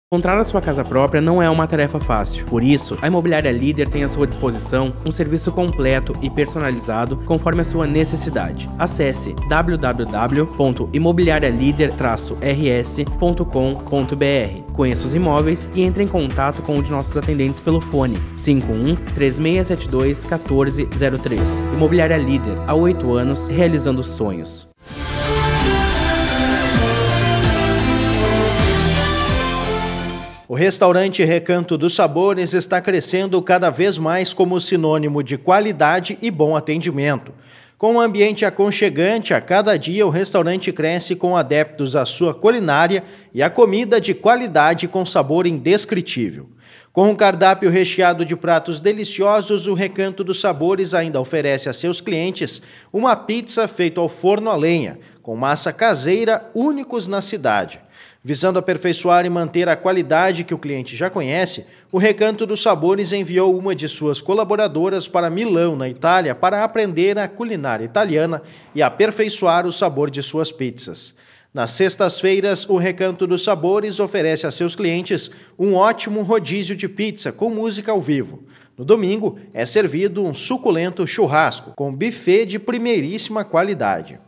Encontrar a sua casa própria não é uma tarefa fácil. Por isso, a Imobiliária Líder tem à sua disposição um serviço completo e personalizado conforme a sua necessidade. Acesse www.imobiliarialider-rs.com.br. Conheça os imóveis e entre em contato com um de nossos atendentes pelo fone 51 3672 1403. Imobiliária Líder, há 8 anos realizando sonhos. O restaurante Recanto dos Sabores está crescendo cada vez mais como sinônimo de qualidade e bom atendimento. Com um ambiente aconchegante, a cada dia o restaurante cresce com adeptos à sua culinária e a comida de qualidade com sabor indescritível. Com um cardápio recheado de pratos deliciosos, o Recanto dos Sabores ainda oferece a seus clientes uma pizza feita ao forno a lenha, com massa caseira únicos na cidade. Visando aperfeiçoar e manter a qualidade que o cliente já conhece, o Recanto dos Sabores enviou uma de suas colaboradoras para Milão, na Itália, para aprender a culinária italiana e aperfeiçoar o sabor de suas pizzas. Nas sextas-feiras, o Recanto dos Sabores oferece a seus clientes um ótimo rodízio de pizza com música ao vivo. No domingo, é servido um suculento churrasco com buffet de primeiríssima qualidade.